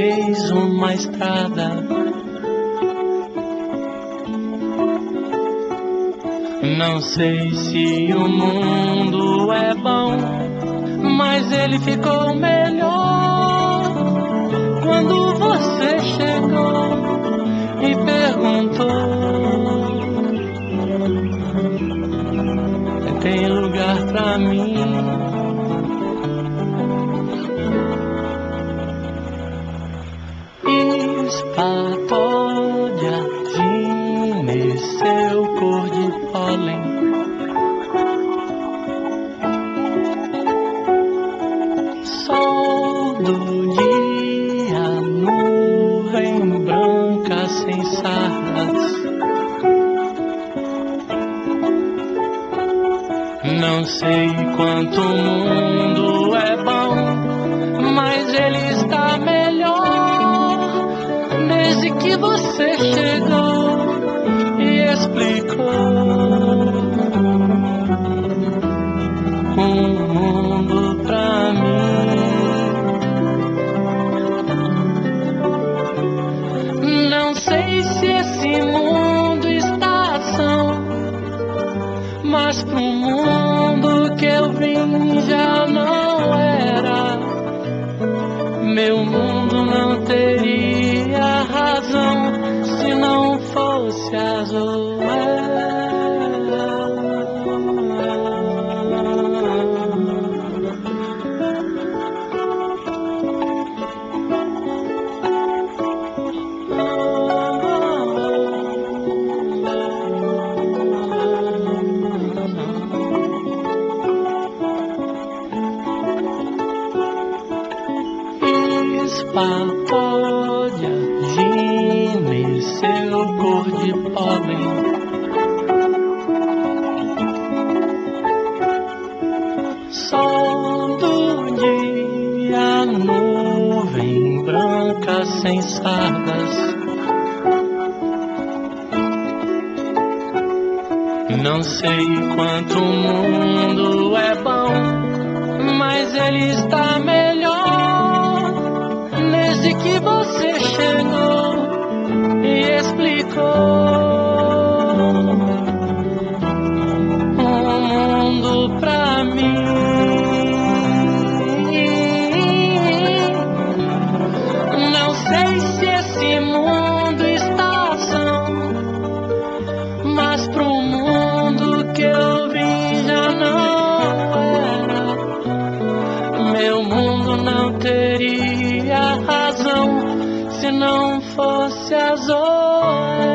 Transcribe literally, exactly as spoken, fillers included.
fez uma estrada. Não sei se o mundo é bom, mas ele ficou melhor quando você chegou e perguntou: tem lugar pra mim? Patódia, Gine, seu cor de pólen. Sol do dia, nuvem branca sem sardas. Não sei quanto o mundo é bom, mas ele está melhor desde que você chegou e explicou um mundo pra mim. Não sei se esse mundo está ação, mas pro mundo que eu vim já não era. Meu mundo não teria razão se não fosse azul. Patódia, Gine, seu cor de pólen. Sol do dia, nuvem branca sem sardas. Não sei quanto o mundo é bom, mas ele está melhor desde que você chegou e explicou um mundo pra mim. Não sei se esse mundo está ação, mas pro mundo que eu vim já não era. Meu mundo não teria razão se não fosse azul.